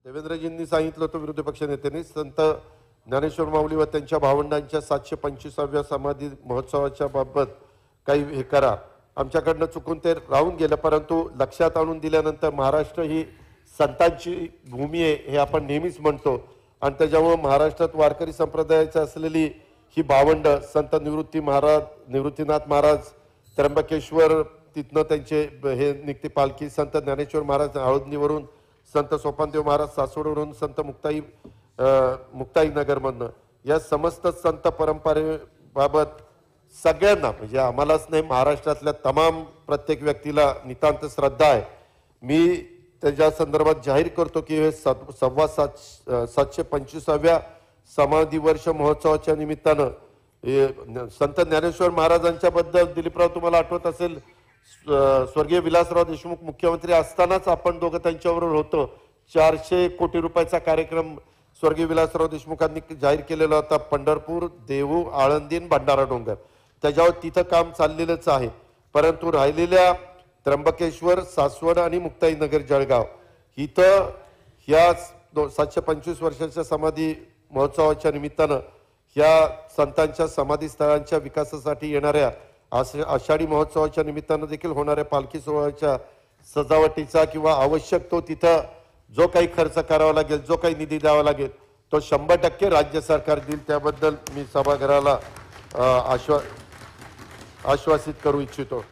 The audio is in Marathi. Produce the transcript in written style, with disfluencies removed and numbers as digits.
देवेंद्रजींनी सांगितलं होतं विरोधी पक्षनेत्यांनी संत ज्ञानेश्वर माऊली व त्यांच्या भावंडांच्या 725व्या समाधी महोत्सवाच्या बाबत काही हे करा. आमच्याकडनं चुकून ते राहून गेलं, परंतु लक्षात आणून दिल्यानंतर महाराष्ट्र ही संतांची भूमी आहे हे आपण नेहमीच म्हणतो आणि त्याच्यामुळे महाराष्ट्रात वारकरी संप्रदायाची असलेली ही भावंड संत निवृत्तीनाथ महाराज त्र्यंबकेश्वर तिथनं त्यांचे हे निघते पालखी, संत ज्ञानेश्वर महाराज आळंदीवरून, संत सोपानदेव महाराज सासवडवरून, संत मुक्ताईनगरमधनं या समस्त संत परंपरेबाबत सगळ्यांना म्हणजे आम्हालाच नाही महाराष्ट्रातल्या तमाम प्रत्येक व्यक्तीला नितांत श्रद्धा आहे. मी त्याच्या संदर्भात जाहीर करतो की हे 725व्या समाधी वर्ष महोत्सवाच्या निमित्तानं संत ज्ञानेश्वर महाराजांच्या बद्दल दिलीपराव तुम्हाला आठवत असेल स्वर्गीय विलासराव देशमुख मुख्यमंत्री असतानाच आपण दोघं त्यांच्याबरोबर होतो. 400 कोटी रुपयाचा कार्यक्रम स्वर्गीय विलासराव देशमुखांनी जाहीर केलेला होता. पंढरपूर, देहू, आळंदी, भंडारा डोंगर त्याच्यावर तिथं काम चाललेलंच आहे. परंतु राहिलेल्या त्र्यंबकेश्वर, सासवड आणि मुक्ताईनगर जळगाव इथं ह्या 725 वर्षाच्या समाधी महोत्सवाच्या निमित्तानं ह्या संतांच्या समाधी स्थळांच्या विकासासाठी येणाऱ्या आषाढी महोत्सवाच्या निमित्तानं देखील होणाऱ्या पालखी सोहळ्याच्या सजावटीचा किंवा आवश्यक तो तिथं जो काही खर्च करावा लागेल, जो काही निधी द्यावा लागेल तो 100% राज्य सरकार देईल. त्याबद्दल मी सभागृहाला आश्वासित करू इच्छितो.